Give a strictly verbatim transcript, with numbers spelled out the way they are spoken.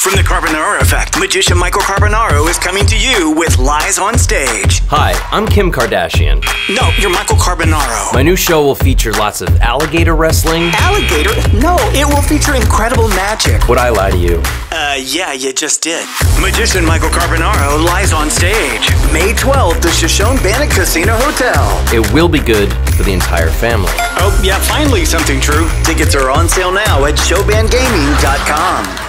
From the Carbonaro Effect, magician Michael Carbonaro is coming to you with Lies on Stage. Hi, I'm Kim Kardashian. No, you're Michael Carbonaro. My new show will feature lots of alligator wrestling. Alligator? No, it will feature incredible magic. Would I lie to you? Uh, yeah, you just did. Magician Michael Carbonaro Lies on Stage. May twelfth, the Shoshone-Bannock Casino Hotel. It will be good for the entire family. Oh, yeah, finally something true. Tickets are on sale now at showband gaming dot com.